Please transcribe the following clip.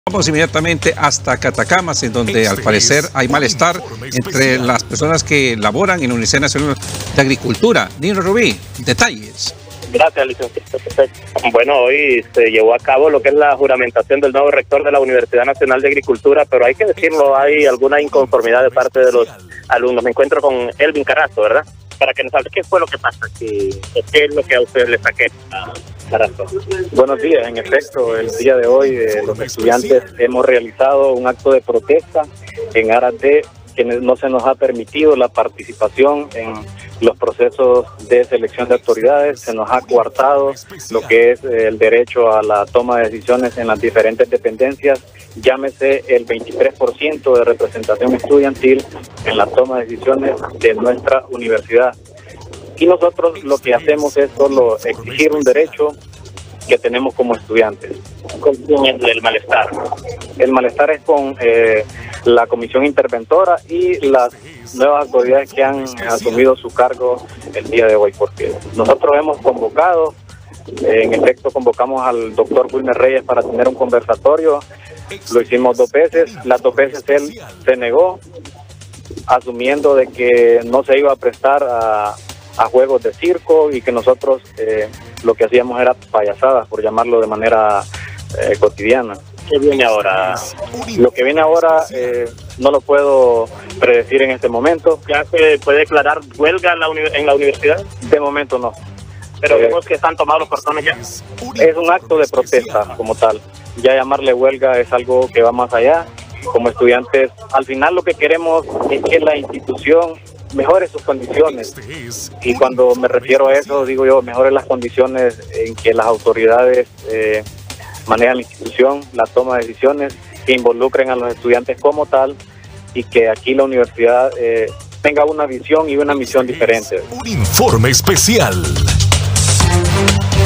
Vamos inmediatamente hasta Catacamas, en donde al parecer hay malestar entre las personas que laboran en la Universidad Nacional de Agricultura. Nino Rubí, detalles. Gracias, licenciado. Bueno, hoy se llevó a cabo lo que es la juramentación del nuevo rector de la Universidad Nacional de Agricultura, pero hay que decirlo, hay alguna inconformidad de parte de los alumnos. Me encuentro con Elvin Carazo, ¿verdad? Para que nos hable qué fue lo que pasa, qué es lo que a ustedes les saqué. Carazo. Buenos días, en efecto, el día de hoy los estudiantes hemos realizado un acto de protesta en aras de que no se nos ha permitido la participación en los procesos de selección de autoridades, se nos ha coartado lo que es el derecho a la toma de decisiones en las diferentes dependencias, llámese el 23% de representación estudiantil en la toma de decisiones de nuestra universidad. Y nosotros lo que hacemos es solo exigir un derecho que tenemos como estudiantes. ¿Con quién es el malestar? El malestar es con la comisión interventora y las nuevas autoridades que han asumido su cargo el día de hoy, porque nosotros hemos convocado, en efecto convocamos al doctor Wilmer Reyes para tener un conversatorio, lo hicimos 2 veces, las 2 veces él se negó, asumiendo de que no se iba a prestar a juegos de circo y que nosotros lo que hacíamos era payasadas, por llamarlo de manera cotidiana. ¿Qué viene ahora? Lo que viene ahora no lo puedo predecir en este momento. ¿Ya se puede declarar huelga en la universidad? De momento no. Pero vemos que están tomados los portones ya. Es un acto de protesta como tal. Ya llamarle huelga es algo que va más allá. Como estudiantes, al final lo que queremos es que la institución mejore sus condiciones, y cuando me refiero a eso digo yo, mejore las condiciones en que las autoridades manejan la institución, la toma de decisiones, que involucren a los estudiantes como tal, y que aquí la universidad tenga una visión y una misión diferente. Un informe especial.